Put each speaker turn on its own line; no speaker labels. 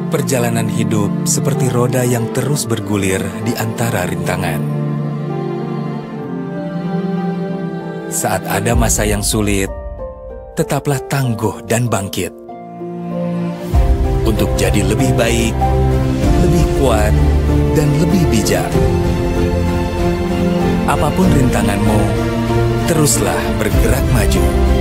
Perjalanan hidup seperti roda yang terus bergulir di antara rintangan. Saat ada masa yang sulit, tetaplah tangguh dan bangkit. Untuk jadi lebih baik, lebih kuat, dan lebih bijak. Apapun rintanganmu, teruslah bergerak maju.